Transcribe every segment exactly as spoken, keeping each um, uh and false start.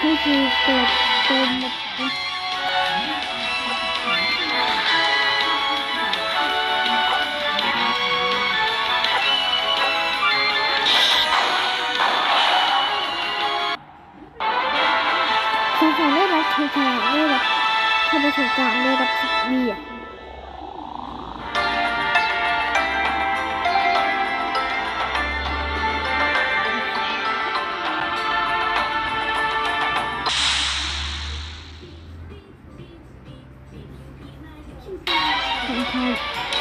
นี่คือกระตุ้นหมดสงสารได้รับชัยชนะได้รับทำประสบการณ์ได้รับสิบเบี้ยของไทย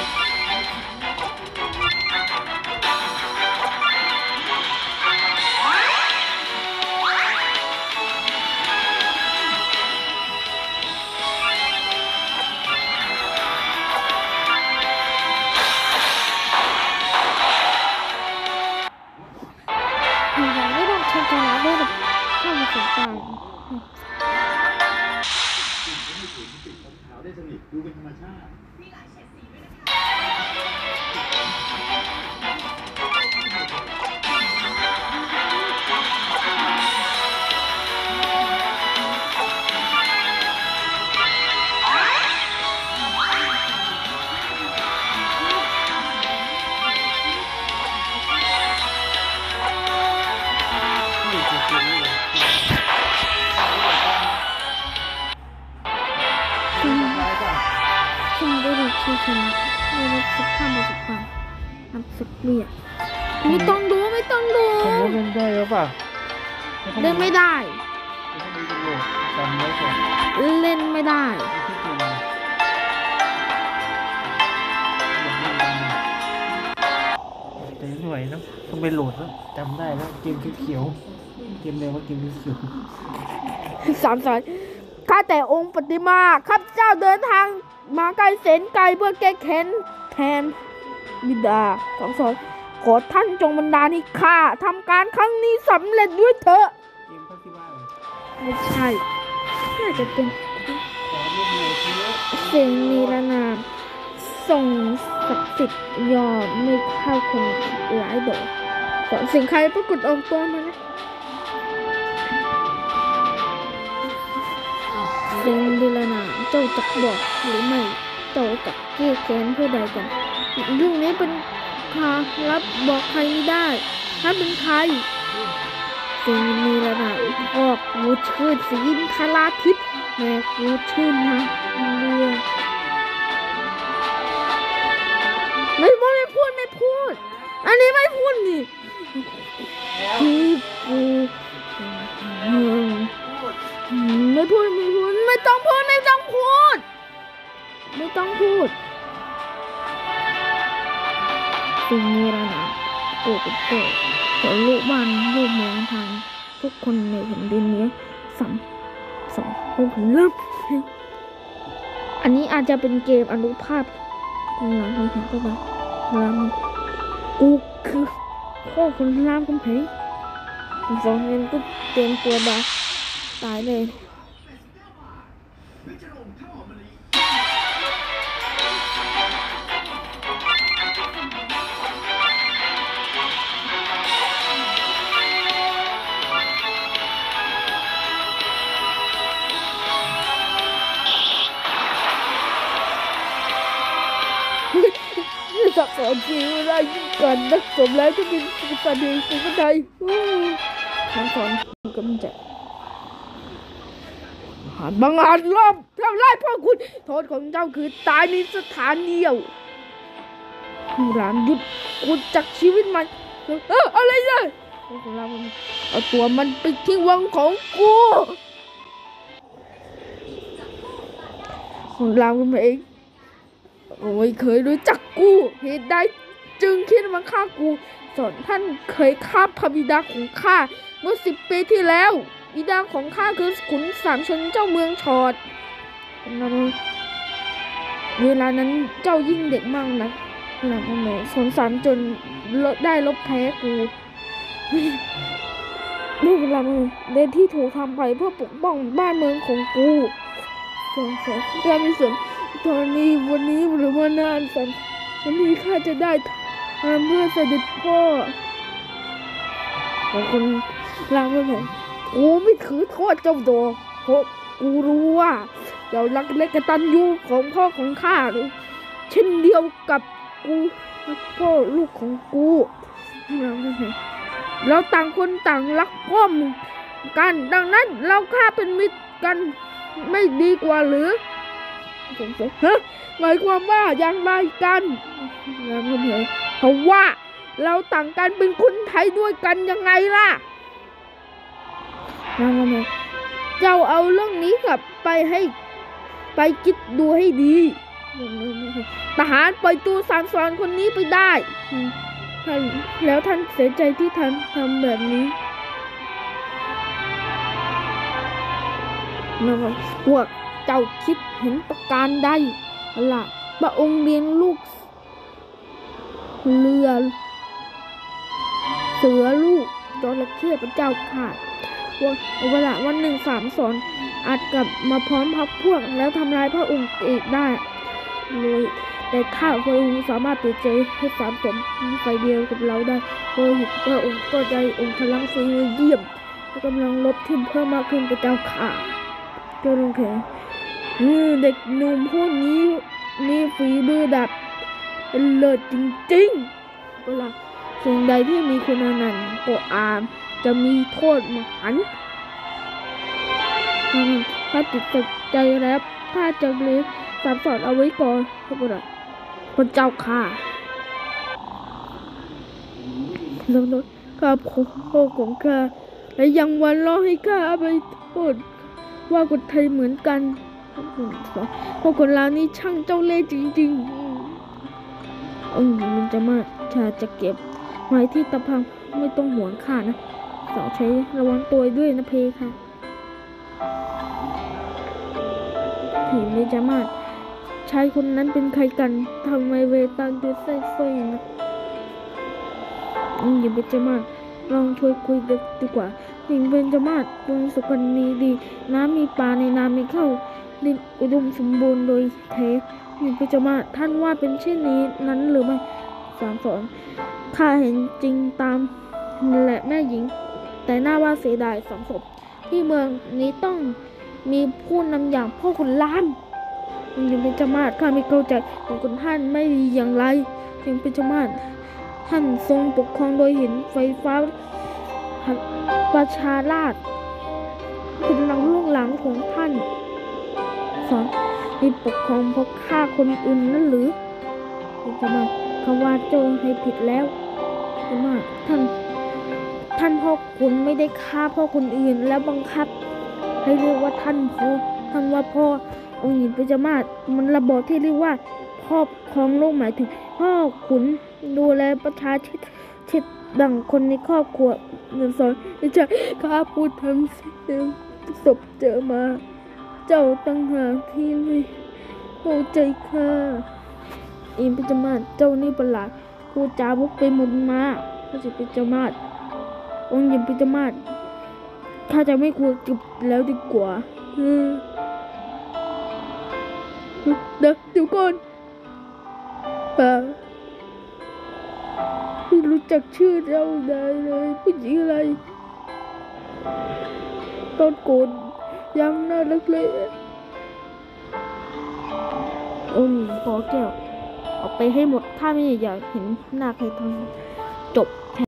ได้รับชัยชนะได้รับทำประสบการณ์ขาวได้สนิทดูเป็นธรรมชาติได้รับชัยชนะได้รับสิบห้าประสบการณ์ทำสิบเบี้ยไม่ต้องดูไม่ต้องดูผมว่าเล่นได้หรือเปล่าเล่นไม่ได้จำไว้ก่อนเล่นไม่ได้แต่หน่วยนะต้องไปโหลดแล้วจำได้แล้วเกมเขียวเกมเร็วว่าเกมเขียวสามสายข้าแต่องค์ปฏิมาข้าพเจ้าเดินทางมาไกลแสนไกลเพื่อแก้แค้นแทนบิดาสองสอนขอท่านจงบันดาลให้ข้าทำการครั้งนี้สำเร็จด้วยเถอะเกมพัที่บ้านไม่ใช่น่าจะเป็นเสียงนิรนามส่งศักดิ์สิทธิ์ยอมไม่เข้าคงร้ายดอกก่อนสิ่งใครปรากฏออกตัวมานะเสียงนิรนามเจ้าจักบอกหรือไม่เจ้าจักแก้แค้นเพื่อใดกันเรื่องนี้เป็นข่าวลับบอกใครไม่ได้ถ้าเป็นใครเสียงนิรนามออกกูชื่อสีอินทราทิพย์แม่กูชื่อนะเรื่องไม่พูดไม่พูดไม่พูดอันนี้ไม่พูดนี่คือกูไม่พูดไม่พูดไม่ต้องพูดไม่ต้องพูดไม่ต้องพูดสิ่งนี้แล้วนะโกรธโกรธขอลูกบ้านลูกเมืองทางทุกคนในแผ่นดินนี้สัมสองผู้ผมเริ่มอันนี้อาจจะเป็นเกมอนุภาพของเราทำแข่งก็ได้รามกูคือพ่อคนรามคำแหงสองเงินก็เตรียมตัวบาตายเลยสักสองปีเวลายิ่งกันนักสมแล้วจะเป็นสุสานเดียวสุสานใดทั้งสองกำจัดบางอาจรอบเท่าไรพ่อคุณโทษของเจ้าคือตายในสถานเดียวรามยุดคุณจากชีวิตมันเอออะไรเนี่ยเอาตัวมันไปที่วังของกูของรามกันเองไม่เคยรู้จักกูเหตุใดจึงคิดมาฆ่ากูส่วนท่านเคยฆ่าพระบิดาของข้าเมื่อสิบปีที่แล้วบิดาของข้าคือขุนสามชนเจ้าเมืองชอดเวลานั้นเจ้ายิ่งเด็กมากนะหลังนั้นสงสารจนได้ลบแพ้กูไม่เป็นไรเลยเดนที่ถูกทำไปเพื่อปกป้องบ้านเมืองของกูสงสารการมีส่วนตอนนี้วันนี้หรือว่านานสันวันนี้ข้าจะได้ทำเพื่อเสด็จพ่อของคนรามคำแหงทกูไม่ถือโทษเจ้าดอกเพราะกูรู้ว่าเจ้ารักและกตัญญูของพ่อของข้าเช่นเดียวกับกูพ่อลูกของกูเราต่างคนต่างรักพ่อมึงกันดังนั้นเราฆ่าเป็นมิตรกันไม่ดีกว่าหรือสงสัยฮะหมายความว่าอย่างไรกันแล้วมันเหรอเพราะว่าเราต่างกันเป็นคนไทยด้วยกันยังไงล่ะแล้วมันเหรอเจ้าเอาเรื่องนี้กลับไปให้ไปคิดดูให้ดีทหารปล่อยตัวสามสอนคนนี้ไปได้ท่านแล้วท่านเสียใจที่ท่านทำแบบนี้นะครับพวกเจ้าคิดเห็นประการใดล่ะพระองค์เลี้ยงลูกเรือเสือลูกจระเข้พระเจ้าค่ะว่าเวลาวันหนึ่งสามสอนอาจกลับมาพร้อมพักพวกแล้วทำลายพระองค์เอกได้เลยแต่ถ้าพระองค์สามารถเปลี่ยนใจให้สามสมไฟเดียวกับเราได้โดยพระองค์ก็ใจองค์พลังฝีมือเยี่ยมและกำลังลบทิมเพิ่มมากขึ้นพระเจ้าค่ะเจ้าลงแขนเด็กหนุ่มพวกนี้มีฝีมือดับเป็นเลิศจริงๆเวลาสิ่งใดที่มีคุณอนันต์ก็อาจจะมีโทษมหันต์ถ้าติดใจแล้วถ้าจะเลี้ยงสามสอนเอาไว้ก่อนพระบุตรพระเจ้าค่ะสมมติข้าพ่อของข้าและยังวันรอให้ข้าไปโทษว่าคนไทยเหมือนกันพวกคนลาวนี่ช่างเจ้าเล่ห์จริงๆองค์หญิงมันจะมาชาจะเก็บไว้ที่ตะพังไม่ต้องห่วงข้านะสาวใช้ระวังตัวด้วยนะเพค่ะเห็นเลยจะมาชายคนนั้นเป็นใครกันทำไมเวตันดูใส่สร้อยนะองค์หญิงเป็นจะมาลองช่วยคุยกันดีกว่าหญิงเป็นจะมาดวงสุกันนีดีน้ำมีปลาในน้ำมีเข้าดินอุดมสมบูรณ์โดยแท้หญิงเป็นจะมาท่านว่าเป็นเช่นนี้นั้นหรือไม่สามสอนข้าเห็นจริงตามและแม่หญิงแต่น่าว่าเสียดายสองศพที่เมืองนี้ต้องมีผู้นำอย่างพ่อขุนรามยังเป็นจมาศข้าไม่เข้าใจของคุณท่านไม่ดีอย่างไรยังเป็นจมาศท่านทรงปกครองโดยเห็นไฟฟ้าประชาราษฎร์เป็นหลังลูกหลังของท่านสอนมีปกครองเพราะฆ่าคนอื่นนั่นหรือเป็นจมาศเขาว่าโจรให้ผิดแล้วจมาศท่านท่านพ่อขุนไม่ได้ฆ่าพ่อคนอื่นแล้วบังคับให้เรียกว่าท่านพ่อท่านว่าพ่อองค์หญิงปัจมาศมันระบอบที่เรียกว่าครอบครองโลกหมายถึงพ่อขุนดูแลประชาชนชิดดังคนในครอบครัวเงินสอนไม่ใช่ข้าพูดทำสิ่งศพเจอมาเจ้าตั้งหากที่ไม่เข้าใจข้าอินปัจมาศเจ้านี่ประหลาดพูดจาวกไปหมดมาพระจิตปัจมาศองค์หญิงปัจมาศข้าจะไม่คุยกับแล้วดีกว่าเดี๋ยวเดี๋ยวก่อนป่าไม่รู้จักชื่อเจ้าได้เลยผู้หญิงอะไรตอนโกนยังน่ารักเลยองค์หญิงขอแก้วออกไปให้หมดถ้าไม่อยากเห็นหน้าใครทั้งจบ